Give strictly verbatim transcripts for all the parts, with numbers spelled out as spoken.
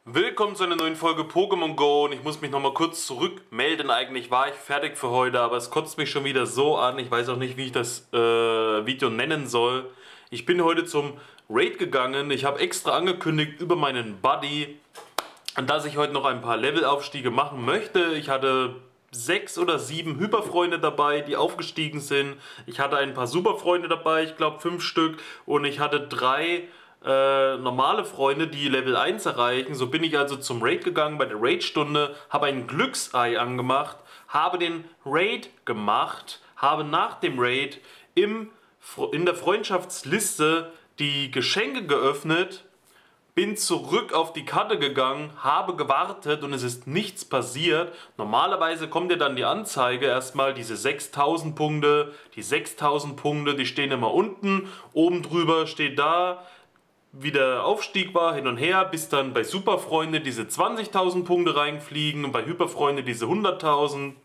Willkommen zu einer neuen Folge Pokémon Go und ich muss mich nochmal kurz zurückmelden. Eigentlich war ich fertig für heute, aber es kotzt mich schon wieder so an. Ich weiß auch nicht, wie ich das äh, Video nennen soll. Ich bin heute zum Raid gegangen. Ich habe extra angekündigt über meinen Buddy, dass ich heute noch ein paar Levelaufstiege machen möchte. Ich hatte sechs oder sieben Hyperfreunde dabei, die aufgestiegen sind. Ich hatte ein paar Superfreunde dabei, ich glaube fünf Stück. Und ich hatte drei Äh, normale Freunde, die Level eins erreichen. So bin ich also zum Raid gegangen bei der Raid-Stunde, habe ein Glücksei angemacht, habe den Raid gemacht, habe nach dem Raid im, in der Freundschaftsliste die Geschenke geöffnet, bin zurück auf die Karte gegangen, habe gewartet und es ist nichts passiert. Normalerweise kommt ja dann die Anzeige, erstmal diese sechstausend Punkte, die sechstausend Punkte, die stehen immer unten, oben drüber steht da, wie der Aufstieg war, hin und her, bis dann bei Superfreunde diese zwanzigtausend Punkte reinfliegen und bei Hyperfreunde diese hunderttausend.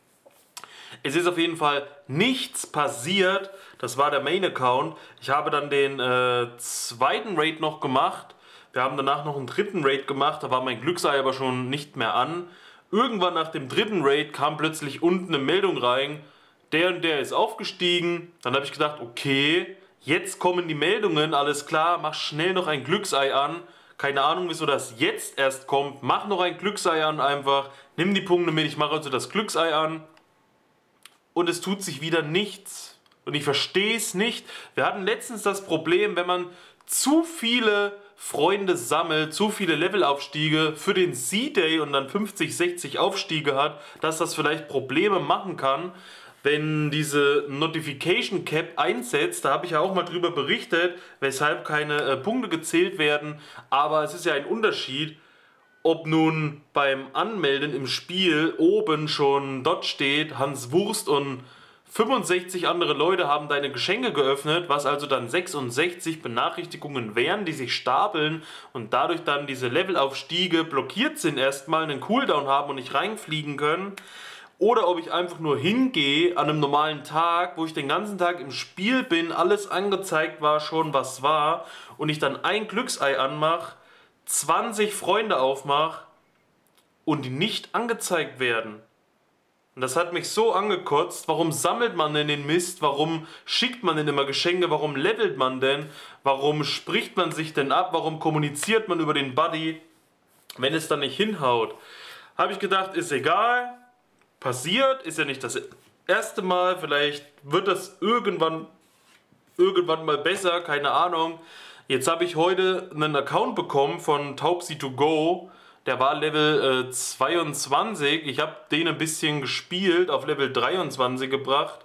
Es ist auf jeden Fall nichts passiert. Das war der Main-Account. Ich habe dann den äh, zweiten Raid noch gemacht. Wir haben danach noch einen dritten Raid gemacht. Da war mein Glücksei aber schon nicht mehr an. Irgendwann nach dem dritten Raid kam plötzlich unten eine Meldung rein. Der und der ist aufgestiegen. Dann habe ich gedacht, okay, jetzt kommen die Meldungen, alles klar, mach schnell noch ein Glücksei an. Keine Ahnung, wieso das jetzt erst kommt. Mach noch ein Glücksei an einfach. Nimm die Punkte mit, ich mache also das Glücksei an. Und es tut sich wieder nichts. Und ich verstehe es nicht. Wir hatten letztens das Problem, wenn man zu viele Freunde sammelt, zu viele Levelaufstiege für den C-Day und dann fünfzig, sechzig Aufstiege hat, dass das vielleicht Probleme machen kann, wenn diese Notification Cap einsetzt. Da habe ich ja auch mal drüber berichtet, weshalb keine äh, Punkte gezählt werden. Aber es ist ja ein Unterschied, ob nun beim Anmelden im Spiel oben schon dort steht, Hans Wurst und fünfundsechzig andere Leute haben deine Geschenke geöffnet, was also dann sechsundsechzig Benachrichtigungen wären, die sich stapeln und dadurch dann diese Levelaufstiege blockiert sind, erstmal einen Cooldown haben und nicht reinfliegen können. Oder ob ich einfach nur hingehe an einem normalen Tag, wo ich den ganzen Tag im Spiel bin, alles angezeigt war schon, was war, und ich dann ein Glücksei anmache, zwanzig Freunde aufmache und die nicht angezeigt werden. Und das hat mich so angekotzt. Warum sammelt man denn den Mist? Warum schickt man denn immer Geschenke? Warum levelt man denn? Warum spricht man sich denn ab? Warum kommuniziert man über den Buddy, wenn es dann nicht hinhaut? Habe ich gedacht, ist egal. Passiert, ist ja nicht das erste Mal, vielleicht wird das irgendwann, irgendwann mal besser, keine Ahnung. Jetzt habe ich heute einen Account bekommen von Taubsi to go, der war Level äh, zweiundzwanzig, ich habe den ein bisschen gespielt, auf Level dreiundzwanzig gebracht,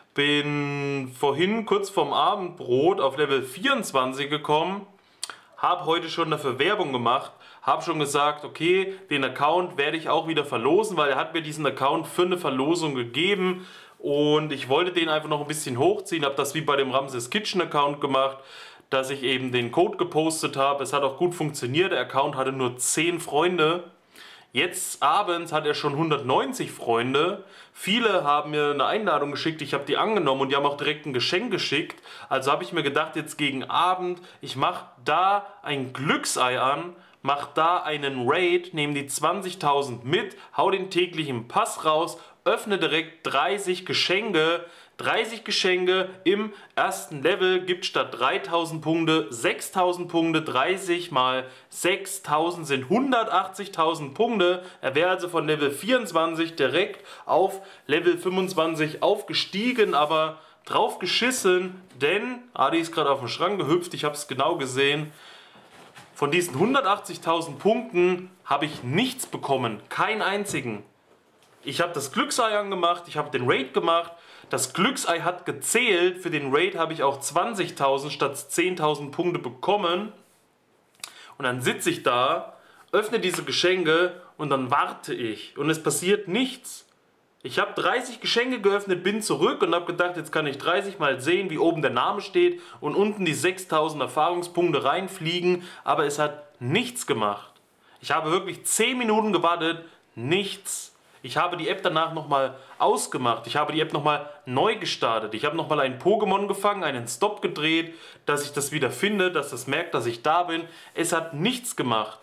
bin vorhin kurz vorm Abendbrot auf Level vierundzwanzig gekommen, habe heute schon dafür Werbung gemacht, habe schon gesagt, okay, den Account werde ich auch wieder verlosen, weil er hat mir diesen Account für eine Verlosung gegeben und ich wollte den einfach noch ein bisschen hochziehen, habe das wie bei dem Ramses Kitchen Account gemacht, dass ich eben den Code gepostet habe. Es hat auch gut funktioniert, der Account hatte nur zehn Freunde. Jetzt abends hat er schon hundertneunzig Freunde. Viele haben mir eine Einladung geschickt, ich habe die angenommen und die haben auch direkt ein Geschenk geschickt. Also habe ich mir gedacht, jetzt gegen Abend, ich mache da ein Glücksei an, mach da einen Raid, nehme die zwanzigtausend mit, hau den täglichen Pass raus, öffne direkt dreißig Geschenke. dreißig Geschenke im ersten Level gibt statt dreitausend Punkte sechstausend Punkte. dreißig mal sechstausend sind hundertachtzigtausend Punkte. Er wäre also von Level vierundzwanzig direkt auf Level fünfundzwanzig aufgestiegen, aber drauf geschissen, denn Adi ist gerade auf den Schrank gehüpft, ich habe es genau gesehen. Von diesen hundertachtzigtausend Punkten habe ich nichts bekommen, keinen einzigen. Ich habe das Glücksei angemacht, ich habe den Raid gemacht, das Glücksei hat gezählt, für den Raid habe ich auch zwanzigtausend statt zehntausend Punkte bekommen. Und dann sitze ich da, öffne diese Geschenke und dann warte ich und es passiert nichts. Ich habe dreißig Geschenke geöffnet, bin zurück und habe gedacht, jetzt kann ich dreißig mal sehen, wie oben der Name steht und unten die sechstausend Erfahrungspunkte reinfliegen, aber es hat nichts gemacht. Ich habe wirklich zehn Minuten gewartet, nichts. Ich habe die App danach nochmal ausgemacht, ich habe die App nochmal neu gestartet, ich habe nochmal einen Pokémon gefangen, einen Stop gedreht, dass ich das wieder finde, dass das merkt, dass ich da bin. Es hat nichts gemacht.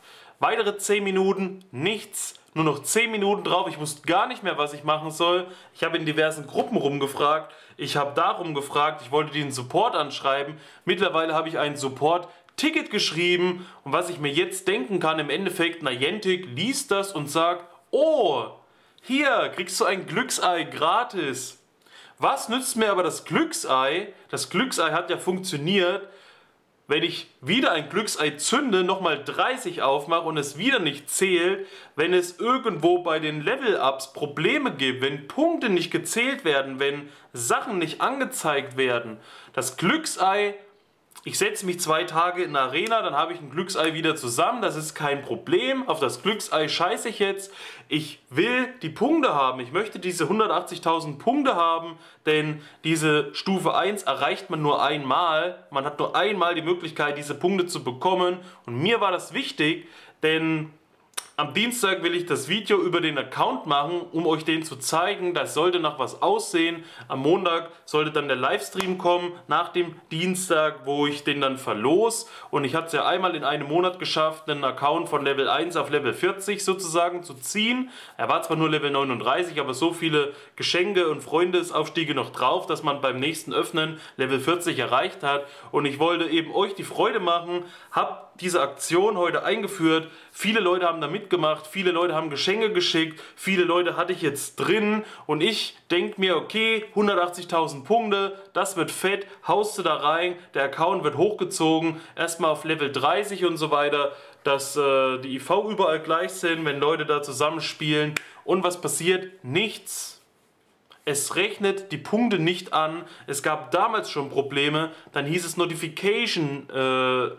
Weitere zehn Minuten, nichts. Nur noch zehn Minuten drauf. Ich wusste gar nicht mehr, was ich machen soll. Ich habe in diversen Gruppen rumgefragt. Ich habe darum gefragt. Ich wollte den Support anschreiben. Mittlerweile habe ich einen Support-Ticket geschrieben. Und was ich mir jetzt denken kann, im Endeffekt, Niantic liest das und sagt, oh, hier kriegst du ein Glücksei gratis. Was nützt mir aber das Glücksei? Das Glücksei hat ja funktioniert, wenn ich wieder ein Glücksei zünde, nochmal dreißig aufmache und es wieder nicht zählt, wenn es irgendwo bei den Level-Ups Probleme gibt, wenn Punkte nicht gezählt werden, wenn Sachen nicht angezeigt werden. Das Glücksei, ich setze mich zwei Tage in der Arena, dann habe ich ein Glücksei wieder zusammen, das ist kein Problem, auf das Glücksei scheiße ich jetzt. Ich will die Punkte haben, ich möchte diese hundertachtzigtausend Punkte haben, denn diese Stufe eins erreicht man nur einmal, man hat nur einmal die Möglichkeit, diese Punkte zu bekommen und mir war das wichtig, denn am Dienstag will ich das Video über den Account machen, um euch den zu zeigen. Das sollte nach was aussehen. Am Montag sollte dann der Livestream kommen, nach dem Dienstag, wo ich den dann verlos. Und ich hatte es ja einmal in einem Monat geschafft, einen Account von Level eins auf Level vierzig sozusagen zu ziehen. Er war zwar nur Level neununddreißig, aber so viele Geschenke und Freundesaufstiege noch drauf, dass man beim nächsten Öffnen Level vierzig erreicht hat. Und ich wollte eben euch die Freude machen, habe diese Aktion heute eingeführt. Viele Leute haben da mitgemacht, viele Leute haben Geschenke geschickt, viele Leute hatte ich jetzt drin und ich denke mir, okay, hundertachtzigtausend Punkte, das wird fett, haust du da rein, der Account wird hochgezogen, erstmal auf Level dreißig und so weiter, dass äh, die I V überall gleich sind, wenn Leute da zusammenspielen. Und was passiert? Nichts. Es rechnet die Punkte nicht an. Es gab damals schon Probleme, dann hieß es Notification äh,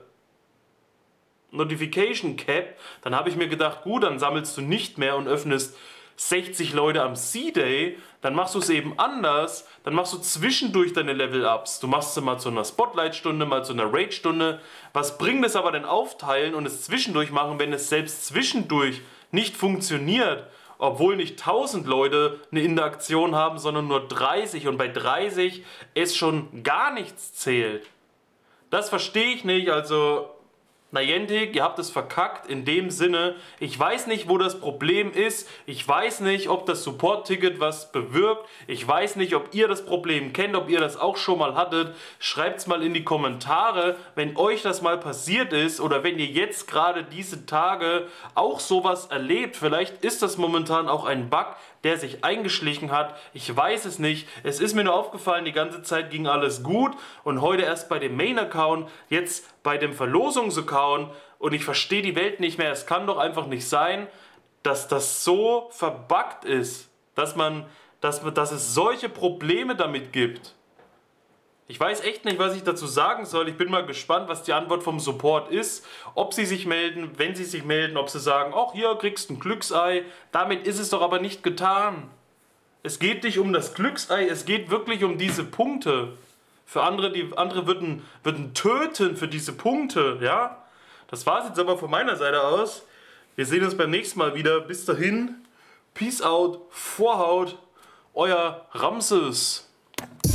Notification Cap, dann habe ich mir gedacht, gut, dann sammelst du nicht mehr und öffnest sechzig Leute am C-Day, dann machst du es eben anders, dann machst du zwischendurch deine Level-Ups. Du machst sie mal zu einer Spotlight-Stunde, mal zu einer Raid-Stunde. Was bringt es aber denn aufteilen und es zwischendurch machen, wenn es selbst zwischendurch nicht funktioniert, obwohl nicht tausend Leute eine Interaktion haben, sondern nur dreißig und bei dreißig es schon gar nichts zählt. Das verstehe ich nicht, also Niantic, ihr habt es verkackt in dem Sinne, ich weiß nicht, wo das Problem ist, ich weiß nicht, ob das Support-Ticket was bewirkt, ich weiß nicht, ob ihr das Problem kennt, ob ihr das auch schon mal hattet, schreibt es mal in die Kommentare, wenn euch das mal passiert ist oder wenn ihr jetzt gerade diese Tage auch sowas erlebt, vielleicht ist das momentan auch ein Bug, der sich eingeschlichen hat, ich weiß es nicht, es ist mir nur aufgefallen, die ganze Zeit ging alles gut und heute erst bei dem Main-Account, jetzt bei dem Verlosungs-Account und ich verstehe die Welt nicht mehr, es kann doch einfach nicht sein, dass das so verbuggt ist, dass man, dass, dass es solche Probleme damit gibt. Ich weiß echt nicht, was ich dazu sagen soll. Ich bin mal gespannt, was die Antwort vom Support ist. Ob sie sich melden, wenn sie sich melden, ob sie sagen, ach hier, kriegst ein Glücksei. Damit ist es doch aber nicht getan. Es geht nicht um das Glücksei, es geht wirklich um diese Punkte. Für andere, die andere würden, würden töten für diese Punkte, ja. Das war es jetzt aber von meiner Seite aus. Wir sehen uns beim nächsten Mal wieder. Bis dahin, Peace out, Vorhaut, euer Ramses.